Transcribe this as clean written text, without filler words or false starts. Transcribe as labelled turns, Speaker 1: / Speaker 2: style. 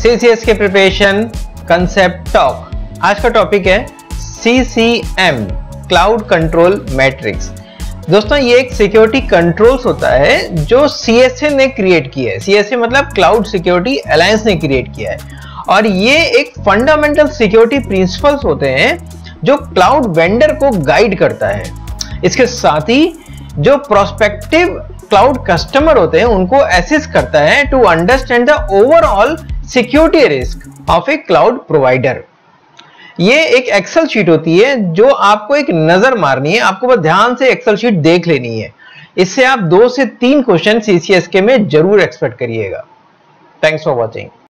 Speaker 1: CCS के preparation concept talk. आज का टॉपिक है CCM क्लाउड कंट्रोल मैट्रिक्स। दोस्तों ये एक सिक्योरिटी कंट्रोल्स होता है जो CSA ने क्रिएट किया है। CSA मतलब क्लाउड सिक्योरिटी अलायंस ने क्रिएट किया है और ये एक फंडामेंटल सिक्योरिटी प्रिंसिपल्स होते हैं जो क्लाउड वेंडर को गाइड करता है। इसके साथ ही जो प्रोस्पेक्टिव क्लाउड कस्टमर होते हैं उनको असिस्ट करता है to understand the overall security risk of a cloud provider. ये एक एक्सेल शीट होती है जो आपको एक नजर मारनी है, आपको बस ध्यान से एक्सेल शीट देख लेनी है। इससे आप 2 से 3 क्वेश्चन CCS के में जरूर एक्सपेक्ट करिएगा। Thanks for watching.